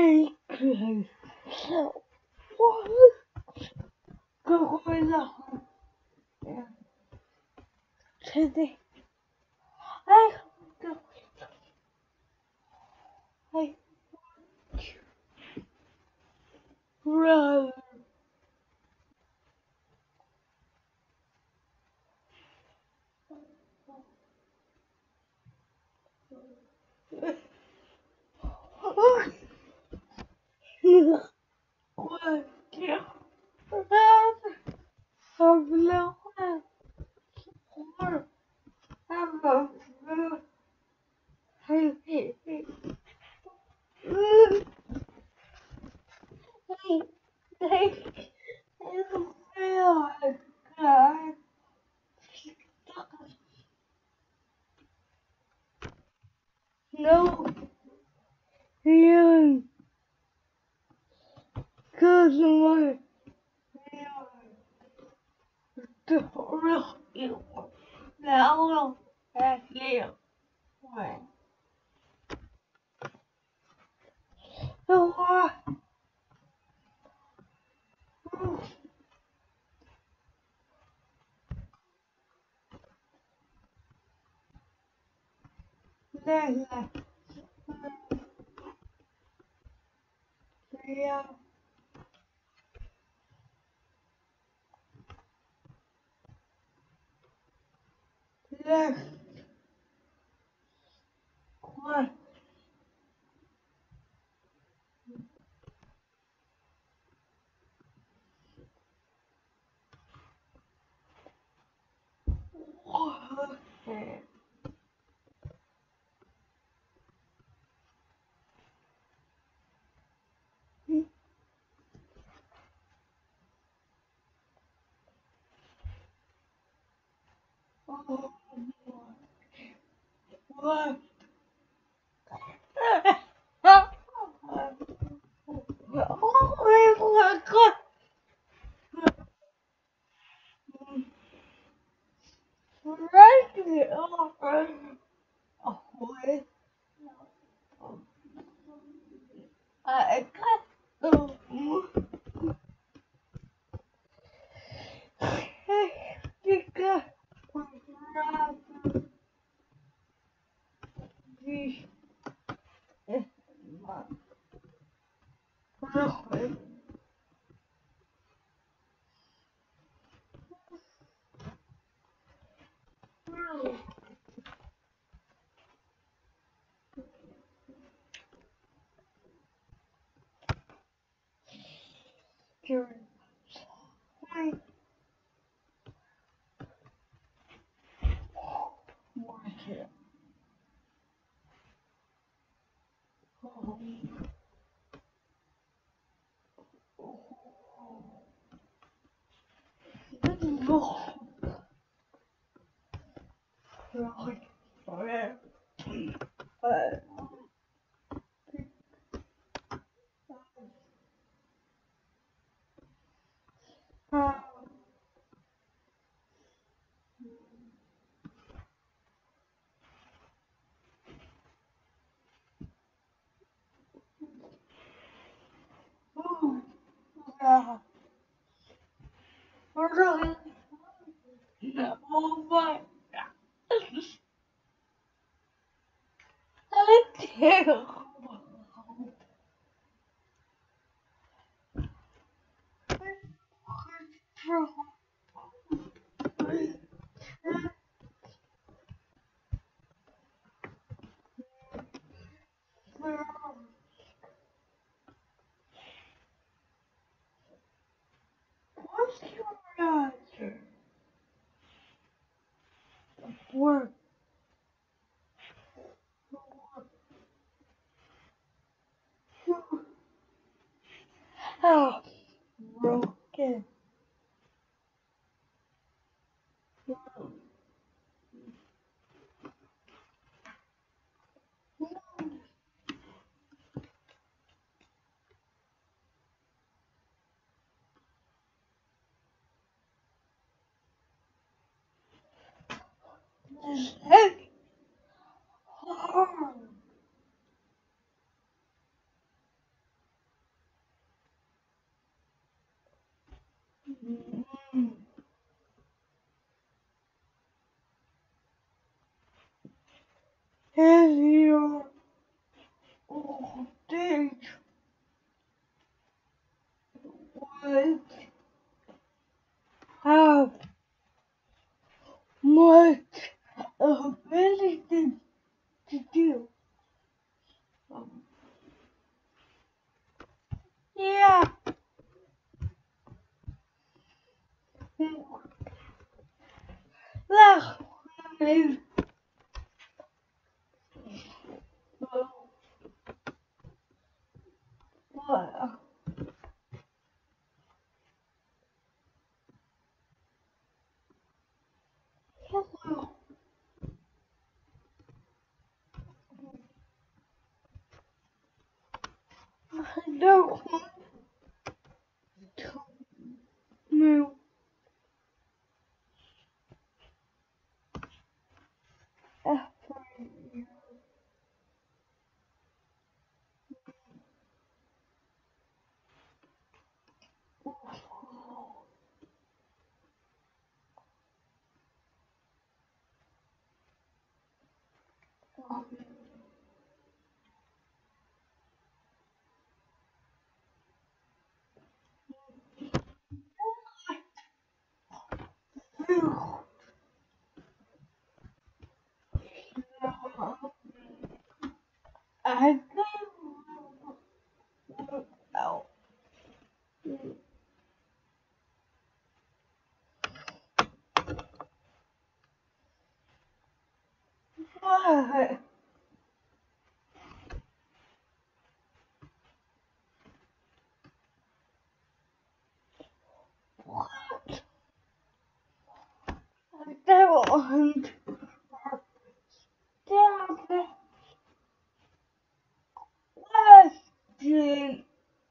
Ai, que coisa ruim. Ai, ai, run. No, you, cause my, the real you, now, that's you. So, yeah, left, right, left. Oh my god! Right over. Oh, wait. I got the. Because oh my god. What's your answer? Work. Oh, broken. Heck, hard. Heavier voltage would have much ability to do. Yeah. That is what hello. I don't want to move after you. I don't know. What? What? I don't want to stop the question.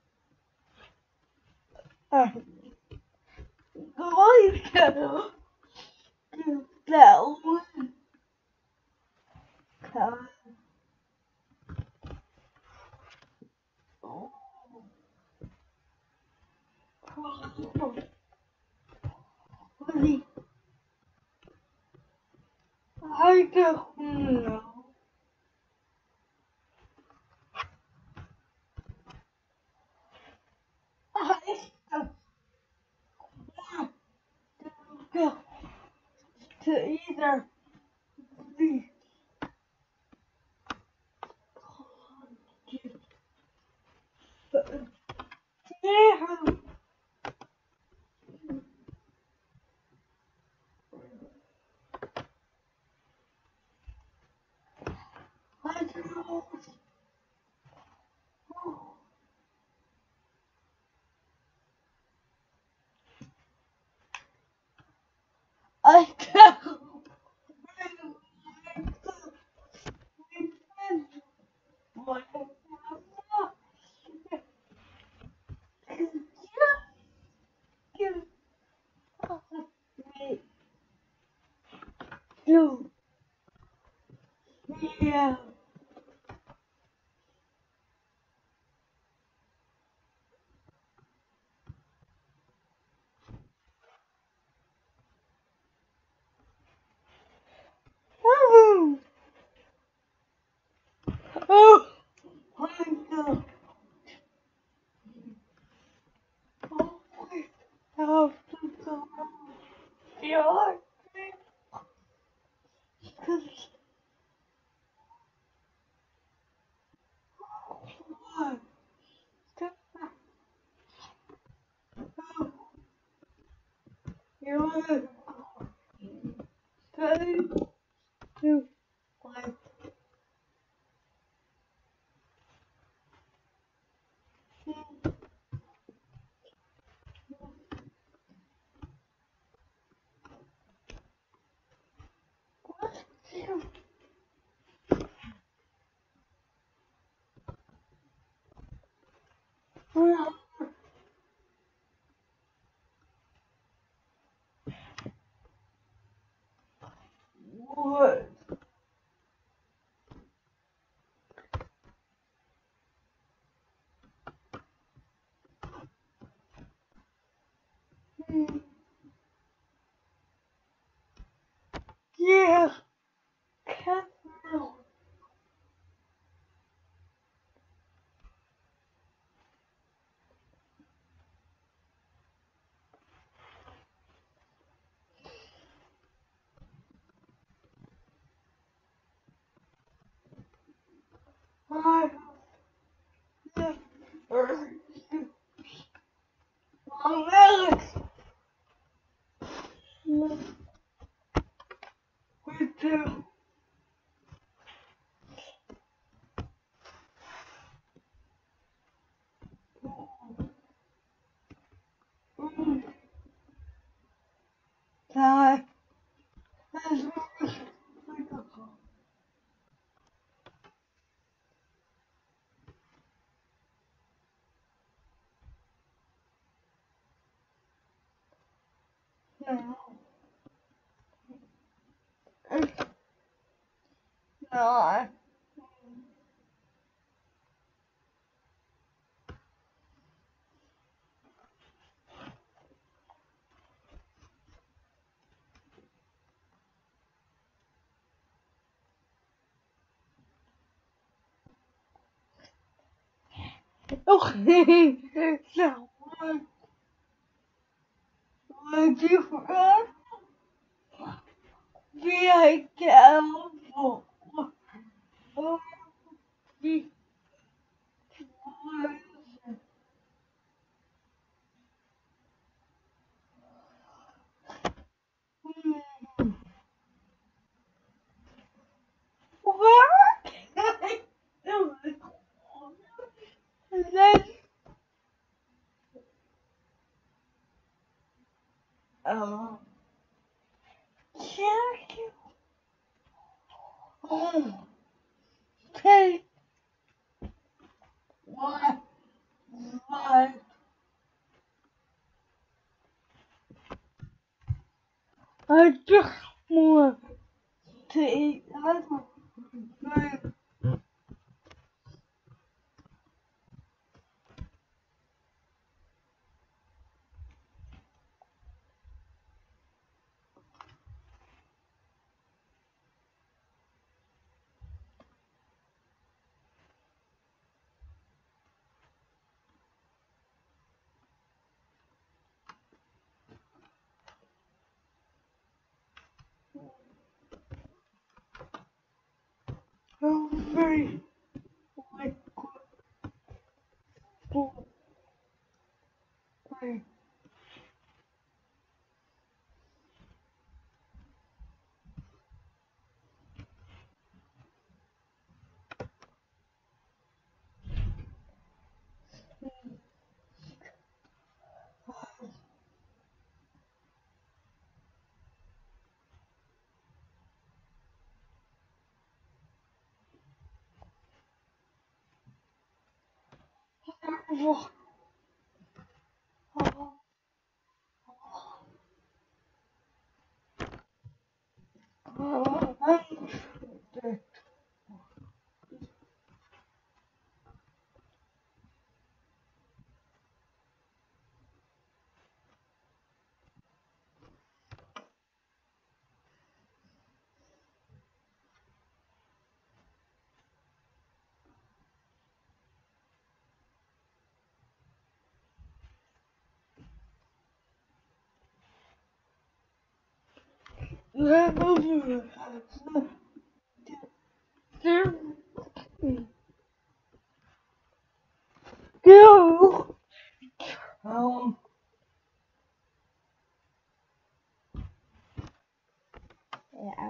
I'm going to do that one. Probably. I don't know. I just want to go to either the colleges. But yeah, I don't know. I don't yeah. Oh, oh, my God. Oh, I have to go. Yeah, because what? You're trying to find you. What? I have never used my legs with them. That is critical. No. No. Okay, so would you rather be a cowboy or be wiser? What can I do? And then, oh, can you take my life? I just want to eat other food. I'm very like like go. Yeah.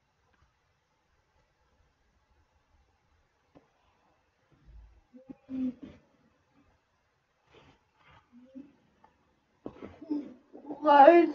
Like,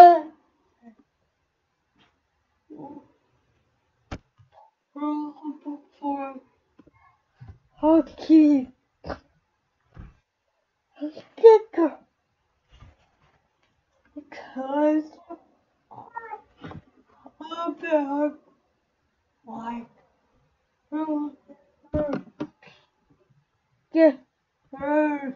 for hockey sticker because about like get hurt.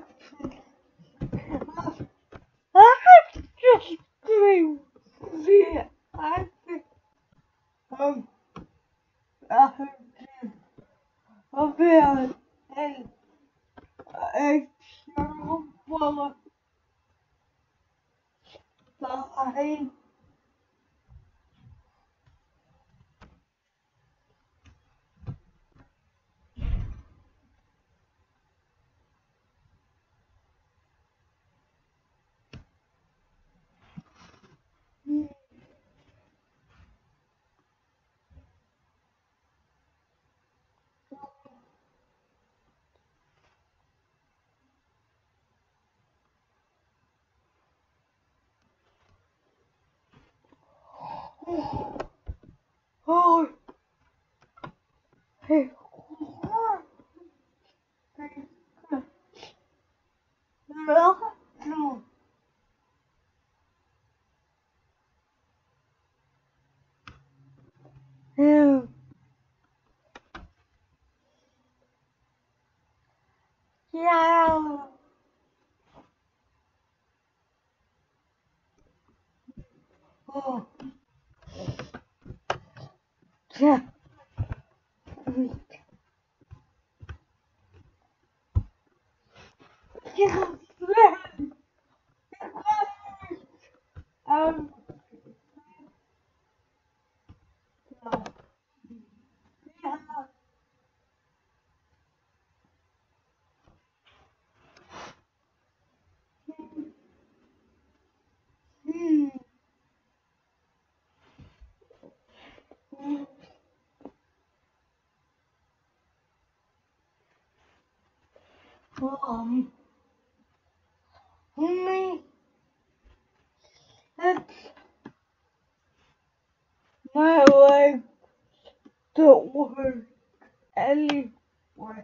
just scream. Yeah, I think um, I heard about a external full of oh, hey, no, no, yeah, oh, yeah, yeah, um, yeah, um, me, that's my leg don't work anymore.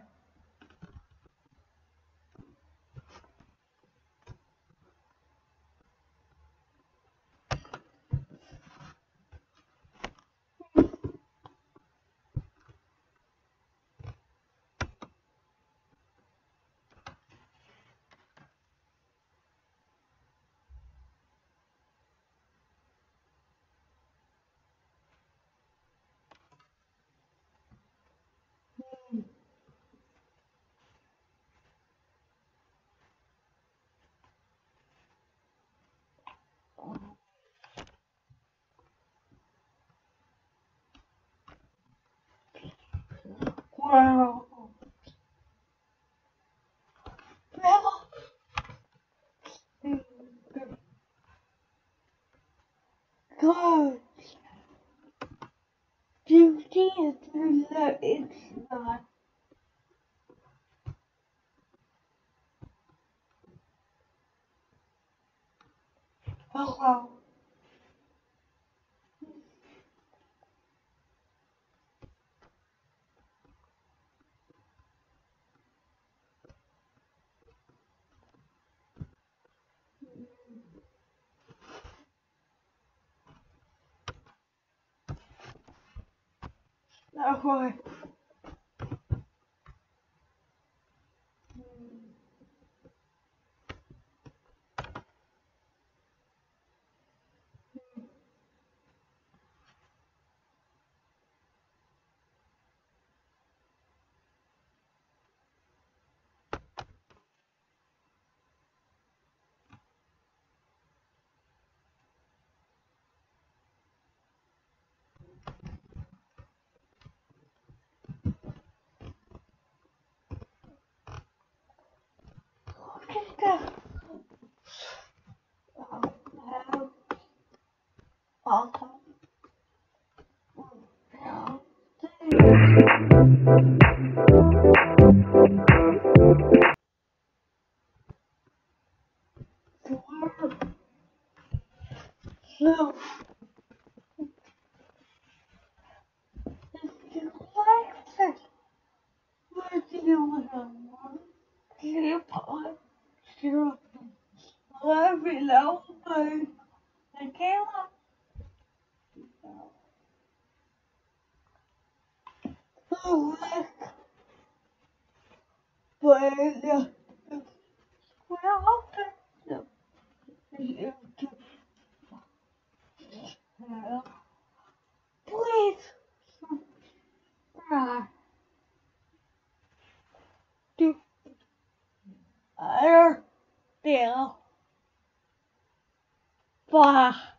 Wow. Well, God, beauty is that it's not. Hello. Okay. Look at that. Have awesome. So, if you like this, what do you want to want? Keep on. Sure. Let me know. I can't. Oh, but Please subscribe to Other Deal. Bye.